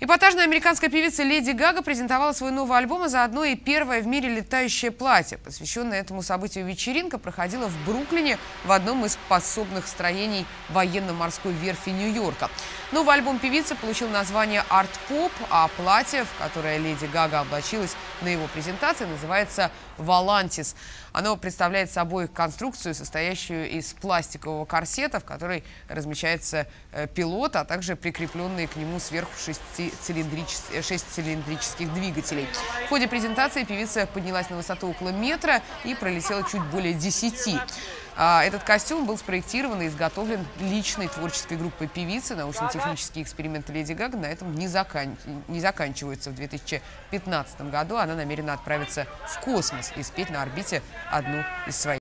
Эпатажная американская певица Леди Гага презентовала свой новый альбом, а заодно и первое в мире летающее платье. Посвященная этому событию вечеринка проходила в Бруклине в одном из подсобных строений военно-морской верфи Нью-Йорка. Новый альбом певицы получил название «Арт-поп», а платье, в которое Леди Гага облачилась на его презентации, называется «Валантис». Оно представляет собой конструкцию, состоящую из пластикового корсета, в которой размещается пилот, а также прикрепленные к нему сверху 6 цилиндрических двигателей. В ходе презентации певица поднялась на высоту около метра и пролетела чуть более 10. Этот костюм был спроектирован и изготовлен личной творческой группой певицы. Научно-технические эксперименты Леди Гага на этом не заканчиваются. В 2015 году она намерена отправиться в космос и спеть на орбите одну из своих